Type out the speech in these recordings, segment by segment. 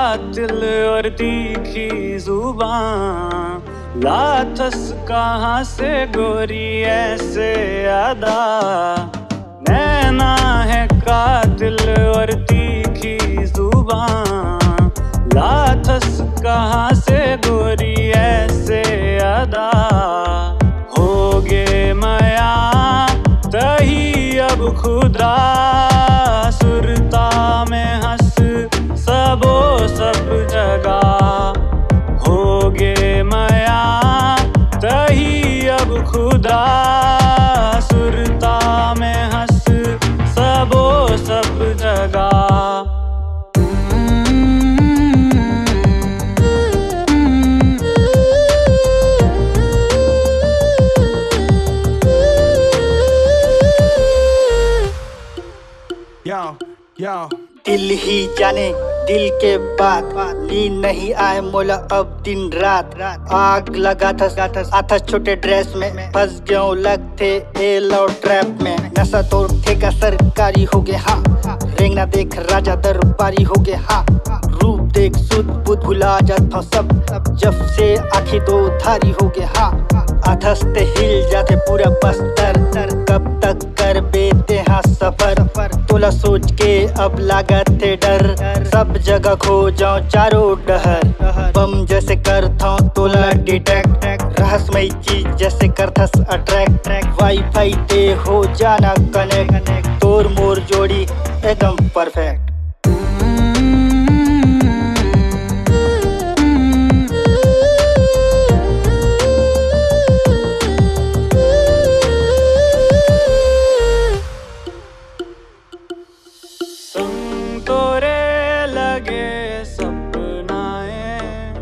कातिल और तीखी जुबान, लाथस कहाँ से गोरी ऐसे अदा। नैना है कातिल और तीखी जुबान, लाथस कहाँ से गोरी ऐसे अदा। होगे मया तही अब खुदा, सुरता में हंस सबो सब जगा। होगे मया तही अब खुदा, सुरता में हंस सबो सब जगा। दिल ही जाने दिल के बात, नींद नहीं आए मोला अब दिन रात। आग लगा था आथा छोटे ड्रेस में, फंस गया लगते ए लव ट्रैप में। नशा तो ठेका सरकारी हो गया हाँ, रेंगना देख राजा दरबारी हो गया हाँ। रूप देख सुध बुध भुला जाता सब, जब से आँखें दो धारी हो गया हाँ। अधस्ते हिल जाते पूरा बस्तर, कब तक कर बेते हाँ सफर। तोला सोच के अब लागत थे डर, सब जगह खो जाऊं चारों डहर। बम जैसे करता हूँ तोला डिटेक्ट, रहस्यमय चीज जैसे करथस अट्रैक्ट। वाईफाई ते हो जाना कनेक्ट, तोर मोर जोड़ी एकदम परफेक्ट। तोरे लगे सपनाए,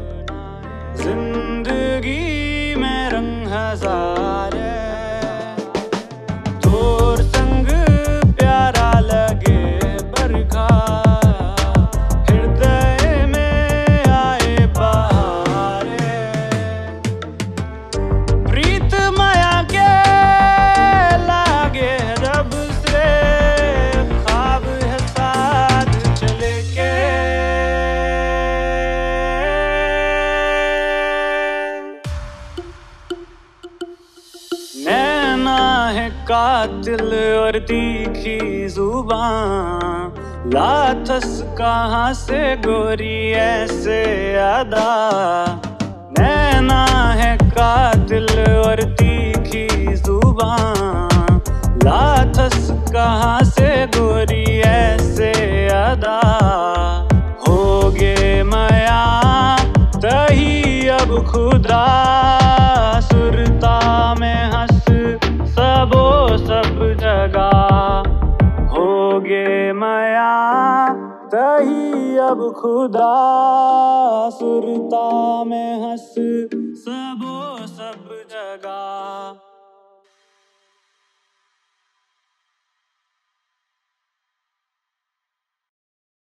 जिंदगी में रंग हजारे। तोर संग प्यारा लगे बरखा, हृदय में आए बहारे। प्रीत माया के लागे जब से, ख्वाब है साथ चले के। नैना है कातिल और तीखी जुबान, लाथस कहाँ से गोरी ऐसे अदा। नैना है कातिल और तीखी जुबान, लाथस कहाँ से गोरी ऐसे अदा। होगे मया तही अब खुदा, सुरता में हंस सबो सब जगा। होगे मया तही अब खुदा, सुरता में हंस सबो सब जगा।